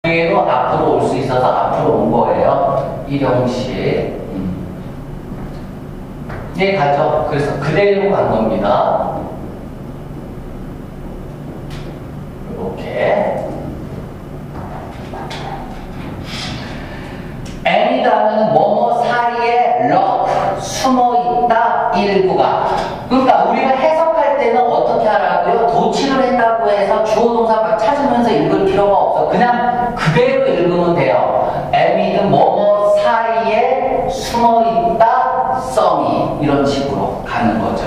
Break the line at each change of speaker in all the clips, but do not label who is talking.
로 앞으로 올 수 있어서 앞으로 온 거예요. 일용식. 예, 가죠. 그래서 그대로 간 겁니다. 이렇게. M이라는 뭐뭐 사이에 lurk, 숨어있다 일부가. 그러니까 우리가 해석할 때는 어떻게 하라고요? 도치를 했다고 해서 주어 동사 막 찾으면서 읽을 필요가 없어. 그냥 그대로 읽으면 돼요. M이든 뭐뭐 사이에 숨어있다 썸이 이런 식으로 가는 거죠.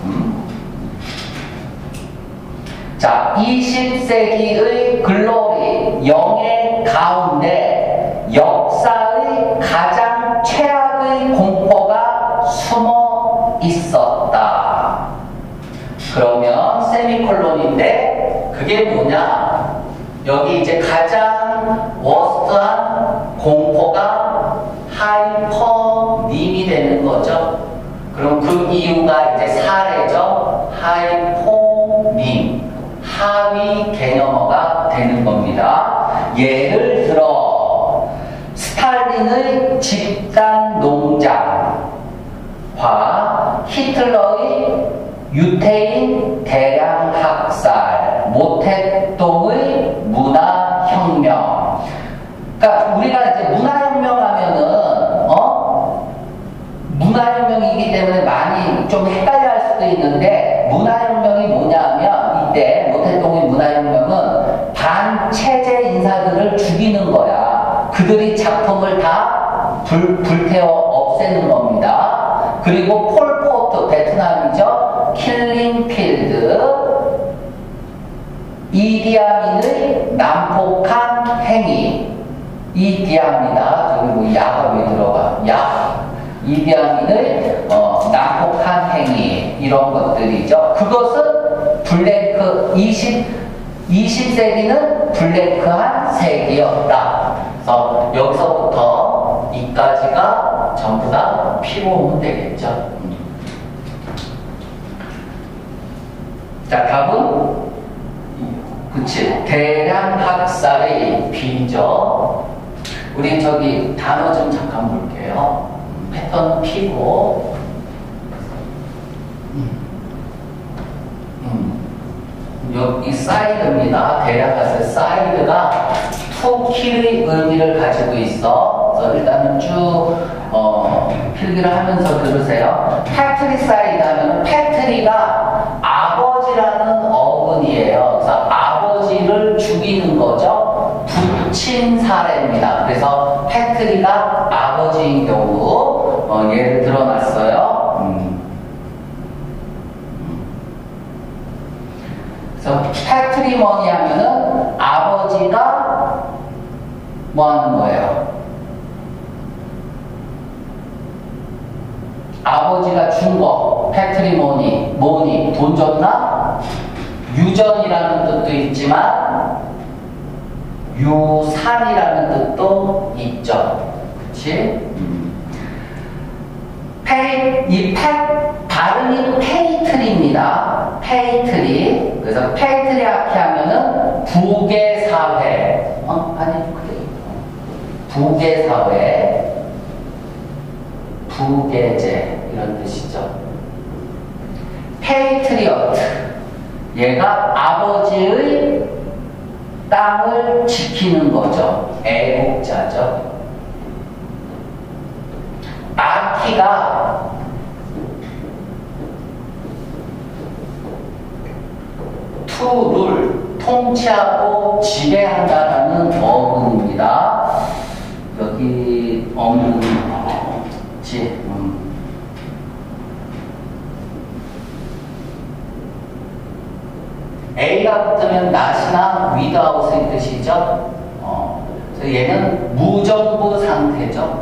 자, 20세기의 글로리, 영의 가운데 역사의 가장 최악의 공포가 숨어 있었다. 그러면 세미콜론인데 그게 뭐냐? 여기 이제 가장 워스트한 공포가 하이퍼님이 되는 거죠. 그럼 그 이유가 이제 사례죠. 하이포님. 하위 개념어가 되는 겁니다. 예를 들어 스탈린의 집단 농장과 히틀러의 유태인 대량 학살, 모택동의 문화혁명. 그러니까 우리가 이제 문화혁명 하면은 문화혁명이기 때문에 많이 좀 헷갈려 할 수도 있는데 문화혁명이 뭐냐면 이때 모택동의 문화혁명은 반체제 인사들을 죽이는 거야. 그들이 작품을 다 불태워 없애는 겁니다. 그리고 폴포트 베트남이죠. 킬링필드 이디아민의 난폭한 행위. 이디아민이다. 저기 뭐 야가 왜 들어가? 야. 이디아민의 난폭한 행위 이런 것들이죠. 그것은 블랭크 20세기는 블랭크한 세기였다. 그래서 여기서부터 이까지가 전부 다 피고오면 되겠죠. 자, 답은 그치 대량 학살의 비죠. 우리 저기 단어 좀 잠깐 볼게요. 패턴 피고 여기 사이드입니다. 대략 봤을 때 사이드가 to kill의 의미를 가지고 있어. 그래서 일단은 쭉 필기를 하면서 들으세요. 패트리사이드 하면 패트리가 아버지라는 어근이에요. 그래서 아버지를 죽이는 거죠. 부친 사례입니다. 그래서 패트리가 아버지인 경우 예를 들어놨어요. 그래서 패트리머니 하면은 아버지가 뭐 하는 거예요? 아버지가 준 거, 패트리머니, 뭐니, 돈 줬나? 유전이라는 뜻도 있지만 유산이라는 뜻도 있죠. 그치? 발음이 페이트리입니다. 페이트리. 그래서 페이트리아키 하면은 부계사회. 아니, 그래. 부계사회. 부계제. 이런 뜻이죠. 페이트리어트. 얘가 아버지의 땅을 지키는 거죠. 애국자죠. 아키가 투룰, 통치하고 지배한다라는 어근입니다. 여기 없는 지. A가 붙으면 not이나 without의 뜻이죠. 그래서 얘는 무정부 상태죠.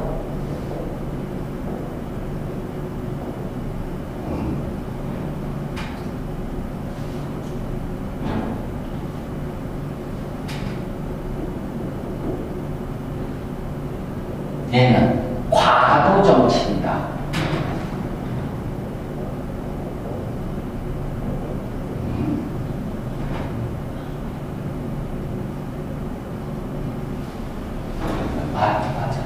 얘는 과도 정치입니다. 맞아.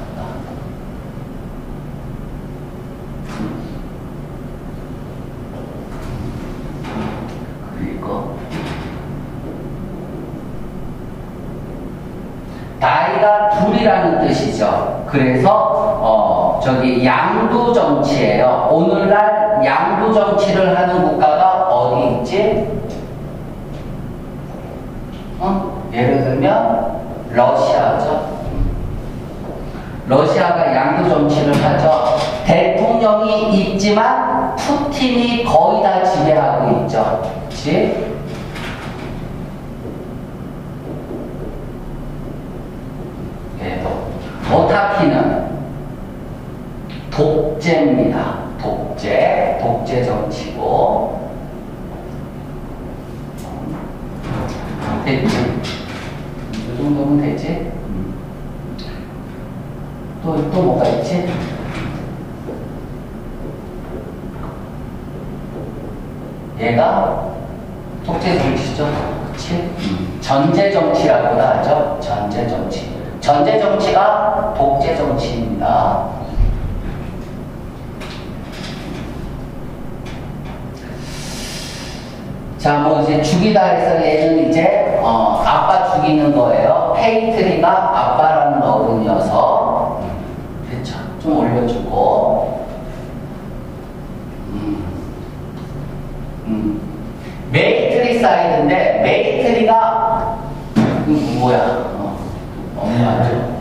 그리고 나이가 둘이라는 뜻이죠. 그래서 저기 양두 정치예요. 오늘날 양두 정치를 하는 국가가 어디 있지? 예를 들면 러시아죠. 러시아가 양두 정치를 하죠. 대통령이 있지만 푸틴이 거의 다 지배하고 있죠. 그치? 오타키는 독재입니다. 독재 정치고. 됐지? 이 정도면 되지? 또 뭐가 있지? 얘가 독재 정치죠. 그치? 전제 정치라고도 하죠. 전제 정치. 전제 정치가 독재 정치입니다. 자, 뭐 이제 죽이다 해서 얘는 이제 아빠 죽이는 거예요. 페이트리가 아빠라는 어른이어서 그렇죠. 좀 올려주고 메이트리사이드인데 메이트리가 뭐야? 엄마죠.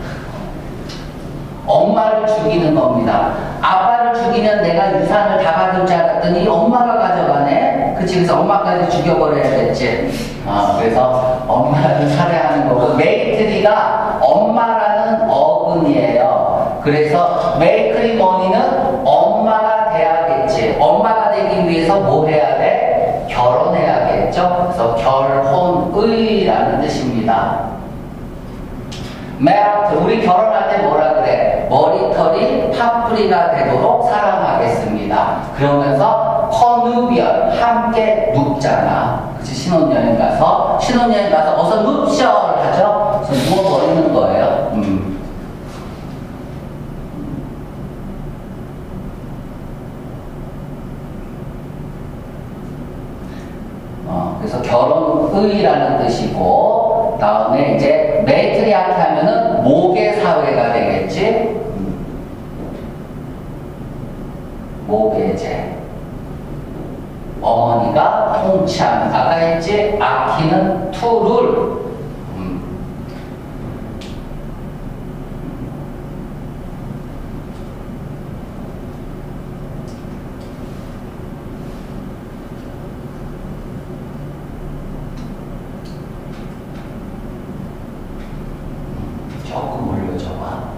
엄마를 죽이는 겁니다. 아빠를 죽이면 내가 유산을 다 받을 줄 알았더니 엄마가 가져가네. 그치? 그래서 엄마까지 죽여버려야겠지. 그래서 엄마를 살해하는 거고 메이트리가 엄마라는 어근이에요. 그래서 메이크리머니는 엄마가 돼야겠지. 엄마가 되기 위해서 뭐 해야 돼? 결혼해야겠죠. 그래서 결혼의라는 뜻입니다. 우리 결혼할 때 뭐라 그래? 머리털이 파뿌리가 되도록 사랑하겠습니다. 그러면서 커누비언 함께 눕잖아. 그치? 신혼여행 가서 어서 눕셔를 하죠. 그래서 누워버리는 거예요. 그래서 결혼의라는 뜻이고, 다음에 이제 메이트리아트 하면은 모계 사회가 되겠지. 모계제. 어머니가 통치하는. 아까 했지? 아키는 투룰. 조금 올려줘봐.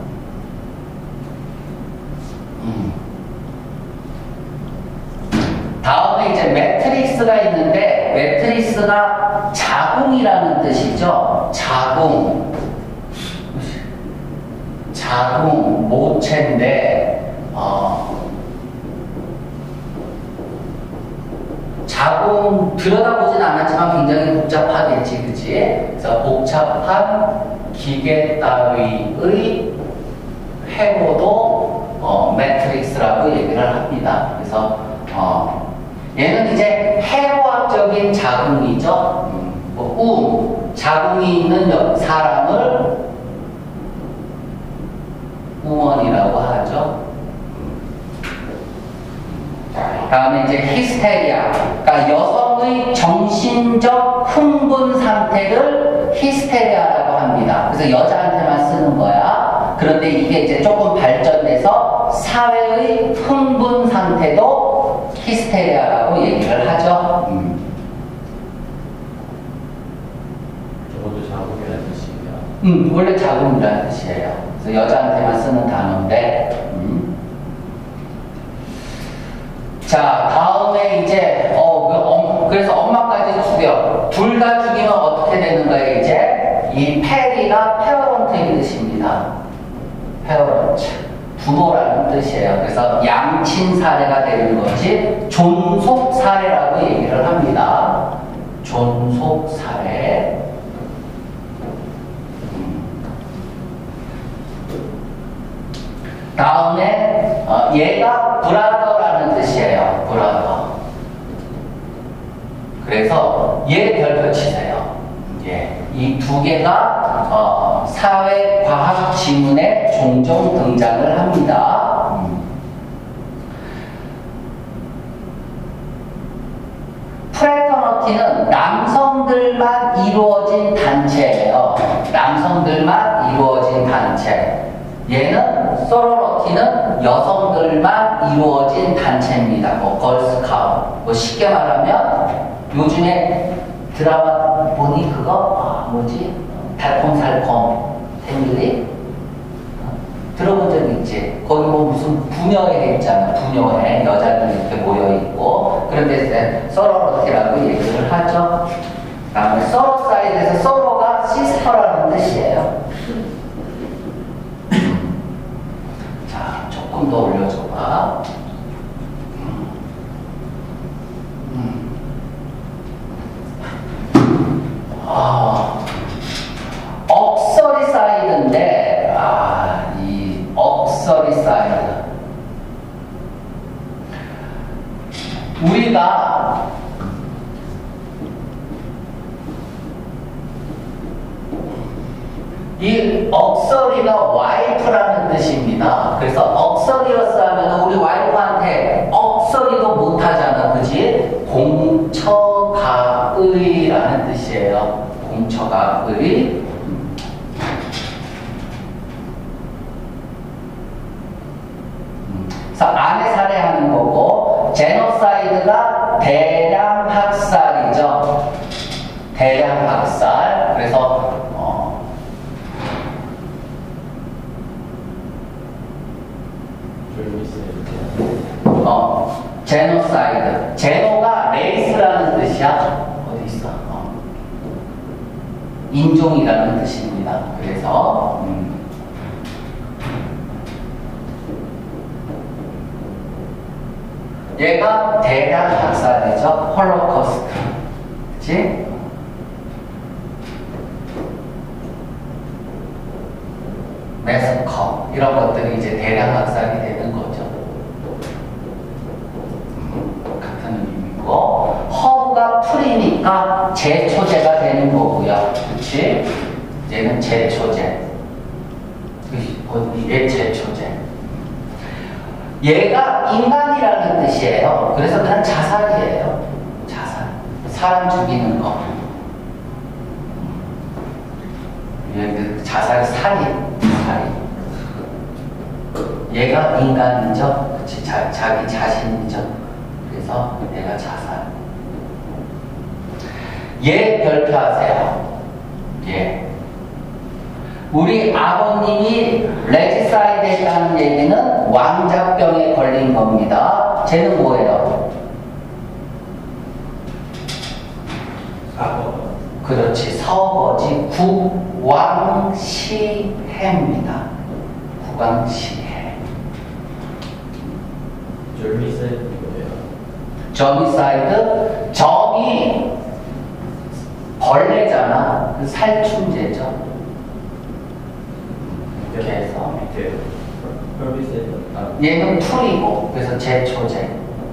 다음에 이제 매트릭스가 있는데, 매트릭스가 자궁이라는 뜻이죠. 자궁, 모체인데, 자궁 들여다보진 않았지만 굉장히 복잡하겠지, 그치? 그래서 복잡한 기계 따위의 회로도 매트릭스라고 얘기를 합니다. 그래서 얘는 이제 해부학적인 자궁이죠. 자궁이 있는 사람을 우먼이라고 하죠. 다음에 이제 히스테리아, 그러니까 여성의 정신적 흥분 상태를 히스테리아라고 합니다. 그래서 여자한테만 쓰는 거야. 그런데 이게 이제 조금 발전돼서 사회의 흥분 상태도 히스테리아라고 얘기를 하죠.
저것도 자궁이라는 뜻이에요.
원래 자궁이라는 뜻이에요. 그래서 여자한테만 쓰는 단어인데. 자, 다음에 이제 그래서 엄마까지 죽여. 둘 다 죽이면 어떻게 되는 거예요? 이제 이 페리가 페어런트인 뜻입니다. 페어런트, 부모라는 뜻이에요. 그래서 양친 사례가 되는 거지 존속 사례라고 얘기를 합니다. 존속 사례. 다음에 얘가 브라더라는 뜻이에요. 브라더. 그래서 얘 별표 치세요. 예, 이 두 개가 사회 과학 지문에 종종 등장을 합니다. 프레터너티는 남성들만 이루어진 단체예요. 남성들만 이루어진 단체. 얘는 소로너티는 여성들만 이루어진 단체입니다. 뭐 걸스카우트. 뭐 쉽게 말하면 요즘에 드라마 보니 그거 뭐지? 달콤살콤 패밀리? 들어본 적 있지? 거기 뭐 무슨 부녀회 있잖아. 부녀회 여자들 이렇게 모여 있고 그런데 서로러티라고 얘기를 하죠. 다음에 서로 사이드에서 서로가 시스터라는 뜻이에요. 자, 조금 더 올려줘봐. 억서리 사이드인데, 이 억서리 사이드. 우리가 이 억서리가 와이프라는 뜻입니다. 그래서 억서리어스 하면 우리 와이프한테 억서리도 못하잖아. 그지? 공처가의라는 뜻이에요. 공처가의. 그래서 아내 살해하는 거고, 제노사이드가 대량 학살이죠. 대량 학살. 그래서 제노사이드. 제노가 레이스라는 뜻이야. 어디 있어? 인종이라는 뜻입니다. 그래서 얘가 대량 학살이죠. 홀로코스트. 그치? 매스커 이런 것들이 이제 대량 학살이 되는 거죠. 같은 의미고, 허브가 풀이니까 제초제가 되는 거고요. 그치? 얘는 제초제. 얘 제초제. 얘가 인간이라는 뜻이에요. 그래서 그냥 자살이에요. 자살. 사람 죽이는 거. 자살 살인. 얘가 인간이죠. 그치? 자기 자신이죠. 그래서 얘가 자살. 얘 별표하세요. 얘. 우리 아버님이 레지사이드 했다는 얘기는 왕자병에 걸린 겁니다. 쟤는 뭐예요? 그렇지. 서거지. 국왕시해입니다. 국왕시해.
절미사이드 뭐예요?
저미사이드. 점이 벌레잖아. 그 살충제죠. 이렇게 해서.
헐비사이드.
얘는 풀이고, 그래서 제초제.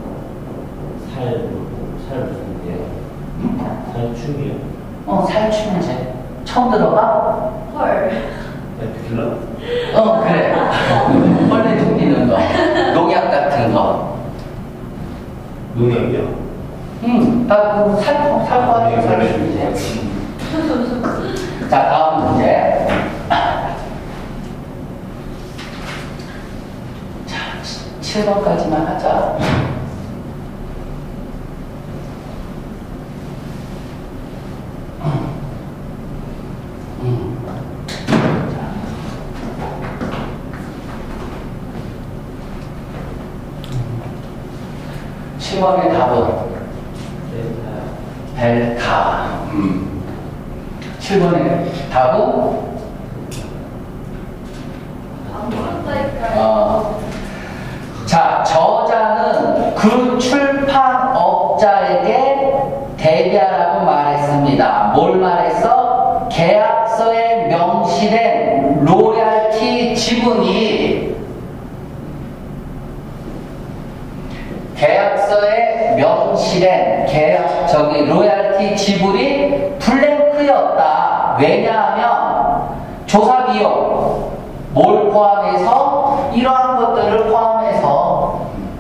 살 무슨데요? 살충이요?
살충제. 처음 들어봐?
헐.
에피킬러?
그래. 벌레 죽이는 거. 농약 같은 거.
농약이요?
다 살포하는 살충제. 자, 다음 문제. 자, 7번까지만 하자. 의 답은 벨카. 7번의 답은 자, 저자는 그 출판업자에게 대비하라고 말했습니다. 뭘 말했어? 계약서에 명시된 로얄티 지분이 저기 로얄티 지불이 블랭크였다. 왜냐하면 조사 비용 뭘 포함해서 이러한 것들을 포함해서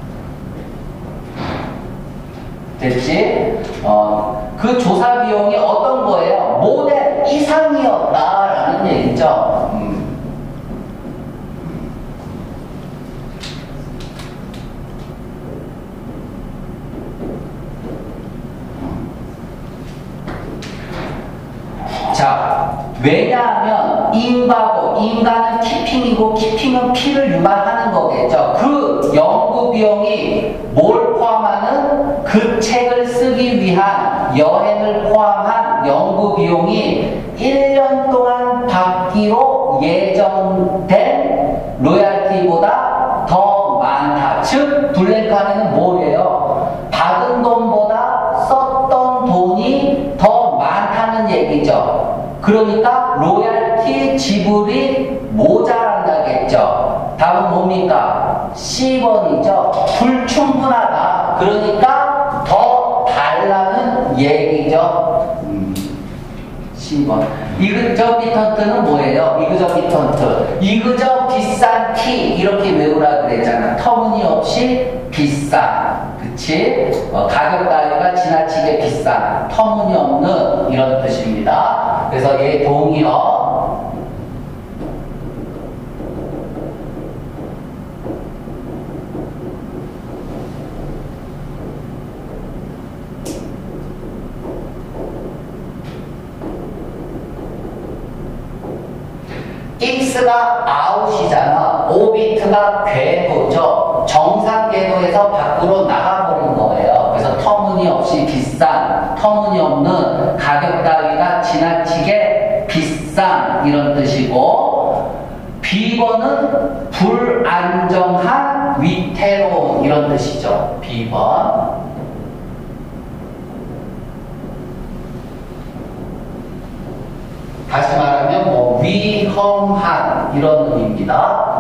됐지? 그 조사 비용이 어떤 거예요? 모델 이상이었다라는 얘기죠. 자, 왜냐하면 인과고 인과는 키핑이고 키핑은 피를 유발하는 거겠죠. 그 연구 비용이 뭘 포함하는 그 책을 쓰기 위한 여행을 포함한 연구 비용이 1년 동안 받기로 예정된 로얄티보다 더 많다. 즉 블랭크 안에는 뭐예요? 받은 돈보다 썼던 돈이 더 많다는 얘기죠. 그러니까 로얄티 지불이 모자란다겠죠. 답은 뭡니까? C번이죠. 불충분하다. 그러니까 더 달라는 얘기죠. C번. 이그저비턴트는 뭐예요? 이그저비턴트. 이그저 비싼 티 이렇게 외우라 그랬잖아. 터무니없이 비싼. 그치? 가격 따위가 지나치게 비싼. 터무니없는 이런 뜻입니다. 그래서 얘 동의어. x가 아웃이잖아. 5비트가 궤도죠. 정상 궤도에서 밖으로 나가버린 거예요. 그래서 터무니없이 비싼, 터무니없는 가격 따위가 지나치게 비싼 이런 뜻이고, B번은 불안정한, 위태로운 이런 뜻이죠. B번. 다시 말하면 뭐 위험한 이런 의미입니다.